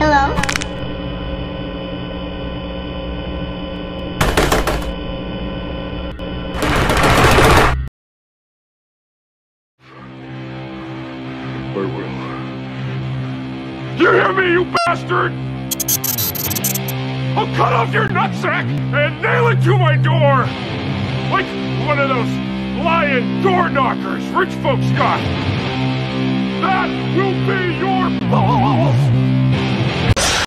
Hello? I will. Do you hear me, you bastard? I'll cut off your nutsack and nail it to my door! Like one of those lion door knockers rich folks got! That will be your balls!